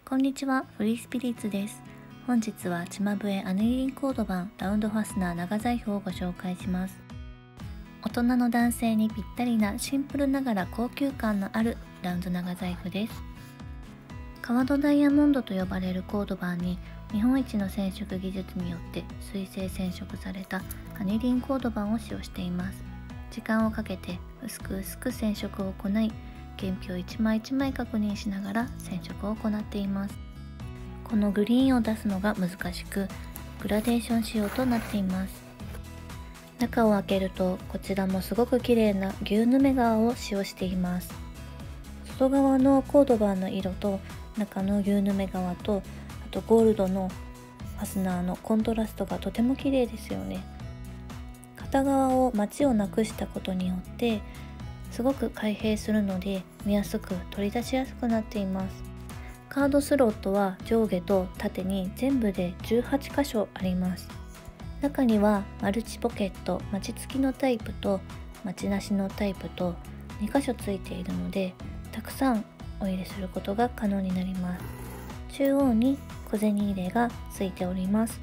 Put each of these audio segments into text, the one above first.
こんにちは、フリースピリッツです。本日はチマブエアネリンコード版ラウンドファスナー長財布をご紹介します。大人の男性にぴったりなシンプルながら高級感のあるラウンド長財布です。カワドダイヤモンドと呼ばれるコード版に日本一の染色技術によって水性染色されたアネリンコード版を使用しています。時間をかけて薄く染色を行い、原票一枚一枚確認しながら染色を行っています。このグリーンを出すのが難しく、グラデーション仕様となっています。中を開けると、こちらもすごく綺麗な牛ヌメ革を使用しています。外側のコードバンの色と中の牛ヌメ革と、あとゴールドのファスナーのコントラストがとても綺麗ですよね。片側をマチをなくしたことによってすごく開閉するので見やすく取り出しやすくなっています。カードスロットは上下と縦に全部で18箇所あります。中にはマルチポケット、マチ付きのタイプとマチなしのタイプと2箇所ついているので、たくさんお入れすることが可能になります。中央に小銭入れがついております。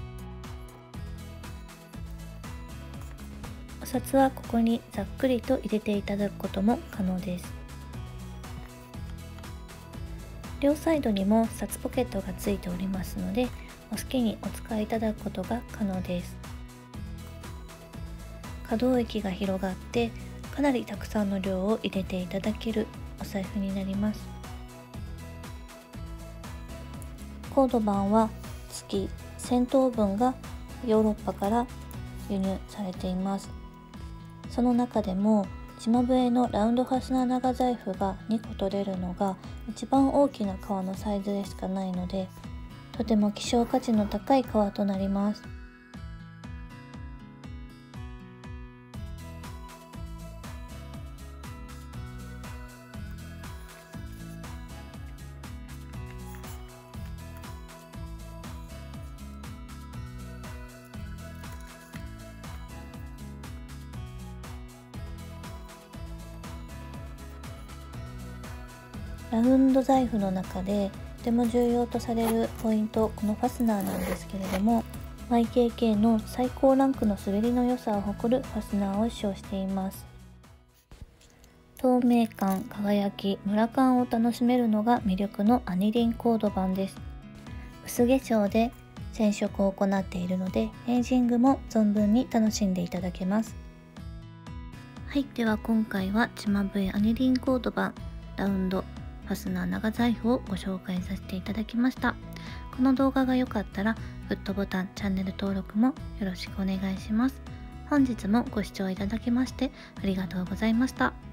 お札はここにざっくりと入れていただくことも可能です。両サイドにも札ポケットがついておりますので、お好きにお使いいただくことが可能です。可動域が広がってかなりたくさんの量を入れていただけるお財布になります。コードバンは月1000等分がヨーロッパから輸入されています。その中でもチマブエのラウンドファスナー長財布が2個取れるのが一番大きな革のサイズでしかないので、とても希少価値の高い革となります。ラウンド財布の中でとても重要とされるポイント、このファスナーなんですけれども、 YKK の最高ランクの滑りの良さを誇るファスナーを使用しています。透明感、輝き、ムラ感を楽しめるのが魅力のアネリンコード版です。薄化粧で染色を行っているので、エイジングも存分に楽しんでいただけます。はい、では今回はチマブエアネリンコード版ラウンドファスナー長財布をご紹介させていただきました。この動画が良かったらグッドボタン、チャンネル登録もよろしくお願いします。本日もご視聴いただきましてありがとうございました。